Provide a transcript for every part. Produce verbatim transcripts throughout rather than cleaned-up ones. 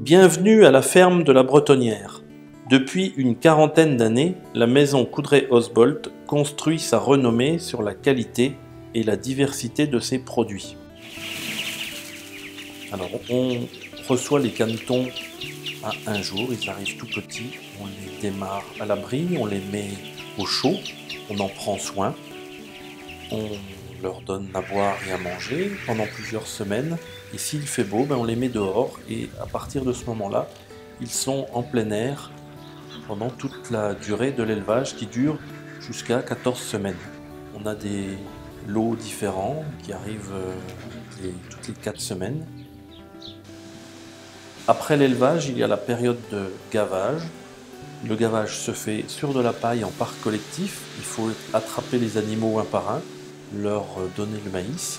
Bienvenue à la ferme de la Bretonnière. Depuis une quarantaine d'années, la maison Coudray-Osbolt construit sa renommée sur la qualité et la diversité de ses produits. Alors, on reçoit les canetons à un jour, ils arrivent tout petits, on les démarre à l'abri, on les met au chaud, on en prend soin, on leur donne à boire et à manger pendant plusieurs semaines, et s'il fait beau, ben on les met dehors, et à partir de ce moment-là, ils sont en plein air pendant toute la durée de l'élevage qui dure jusqu'à quatorze semaines. On a des lots différents qui arrivent les, toutes les quatre semaines. Après l'élevage, il y a la période de gavage. Le gavage se fait sur de la paille en parc collectif. Il faut attraper les animaux un par un, leur donner le maïs.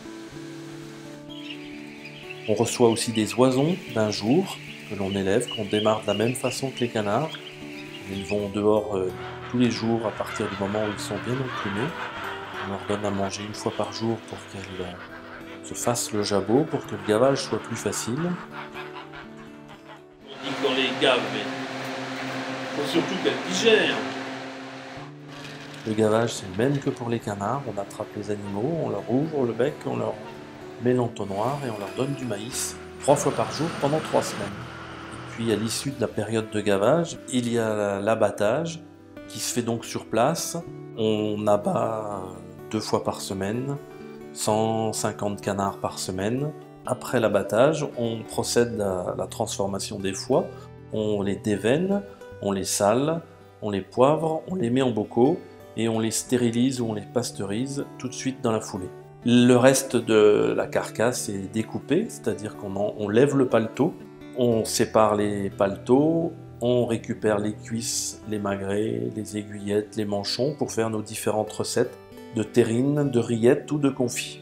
On reçoit aussi des oisons d'un jour que l'on élève, qu'on démarre de la même façon que les canards. Ils vont dehors euh, tous les jours à partir du moment où ils sont bien emplumés. On leur donne à manger une fois par jour pour qu'elles euh, se fassent le jabot, pour que le gavage soit plus facile. On dit qu'on les gave, mais il faut surtout qu'elles digèrent. Le gavage, c'est le même que pour les canards. On attrape les animaux, on leur ouvre le bec, on leur met l'entonnoir et on leur donne du maïs trois fois par jour pendant trois semaines. Et puis à l'issue de la période de gavage, il y a l'abattage qui se fait donc sur place. On abat deux fois par semaine, cent cinquante canards par semaine. Après l'abattage, on procède à la transformation des foies. On les déveine, on les sale, on les poivre, on les met en bocaux et on les stérilise ou on les pasteurise tout de suite dans la foulée. Le reste de la carcasse est découpé, c'est-à-dire qu'on on lève le paletot, on sépare les paletots, on récupère les cuisses, les magrets, les aiguillettes, les manchons pour faire nos différentes recettes de terrine, de rillettes ou de confit.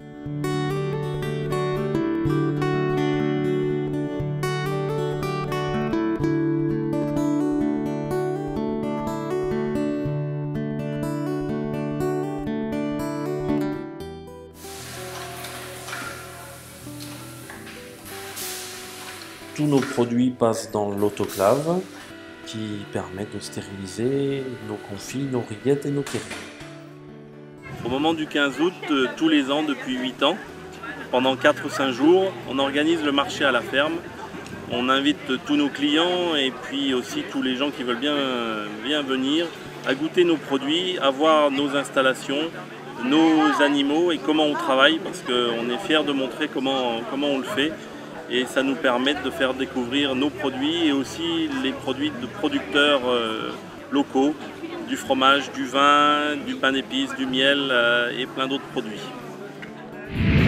Tous nos produits passent dans l'autoclave qui permet de stériliser nos confits, nos rillettes et nos terrines. Au moment du quinze août, euh, tous les ans depuis huit ans, pendant quatre ou cinq jours, on organise le marché à la ferme. On invite tous nos clients et puis aussi tous les gens qui veulent bien, bien venir à goûter nos produits, à voir nos installations, nos animaux et comment on travaille, parce qu'on est fiers de montrer comment, comment on le fait. Et ça nous permet de faire découvrir nos produits et aussi les produits de producteurs euh, locaux, du fromage, du vin, du pain d'épices, du miel euh, et plein d'autres produits.